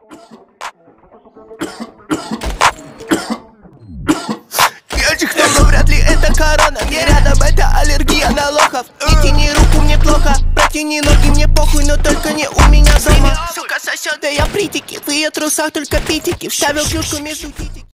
Ельчик, но вряд ли это корона. Мне рядом это аллергия на лохов. Не тяни руку, мне плохо. Протяни ноги, мне похуй, но только не у меня дома. Сука сосёт, да я притики. В ее трусах только питики. Вставил клюшку между титик.